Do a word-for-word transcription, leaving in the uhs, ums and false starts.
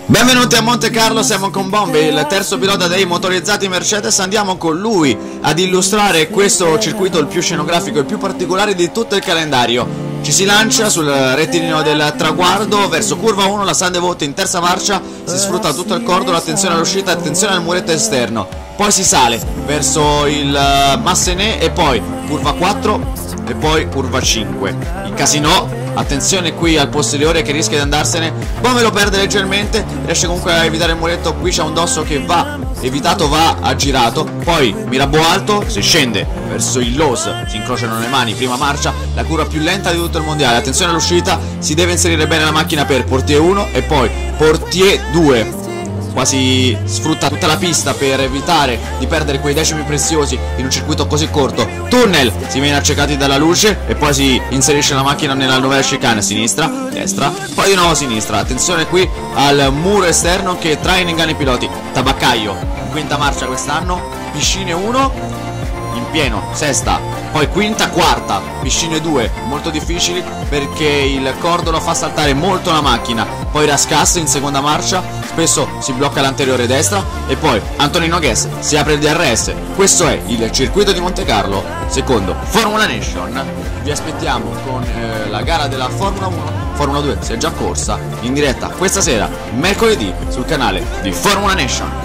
Benvenuti a Monte Carlo, siamo con Bombi, il terzo pilota dei motorizzati Mercedes. Andiamo con lui ad illustrare questo circuito, il più scenografico e il più particolare di tutto il calendario. Ci si lancia sul rettilineo del traguardo verso curva uno, la Sandevot in terza marcia, si sfrutta tutto il cordolo, attenzione all'uscita, attenzione al muretto esterno. Poi si sale verso il Massenet e poi curva quattro e poi curva cinque. Il Casino. Attenzione qui al posteriore che rischia di andarsene. Come lo perde leggermente, riesce comunque a evitare il muretto. Qui c'è un dosso che va evitato, va aggirato. Poi Mirabeau alto, si scende verso il Loos, si incrociano le mani, prima marcia, la curva più lenta di tutto il mondiale. Attenzione all'uscita, si deve inserire bene la macchina per Portier uno e poi Portier due. Quasi sfrutta tutta la pista per evitare di perdere quei decimi preziosi in un circuito così corto. Tunnel, si viene accecati dalla luce e poi si inserisce la macchina nella nuova chicane. Sinistra, destra, poi di nuovo sinistra. Attenzione qui al muro esterno che trae in inganno i piloti. Tabaccaio in quinta marcia quest'anno, Piscine uno in pieno, sesta, poi quinta, quarta, Piscine due, molto difficili perché il cordolo fa saltare molto la macchina. Poi Rascasso in seconda marcia, spesso si blocca l'anteriore destra e poi Antonino Guess si apre il D R S. Questo è il circuito di Monte Carlo, secondo Formula Nation. Vi aspettiamo con eh, la gara della Formula uno. Formula due si è già corsa in diretta questa sera, mercoledì, sul canale di Formula Nation.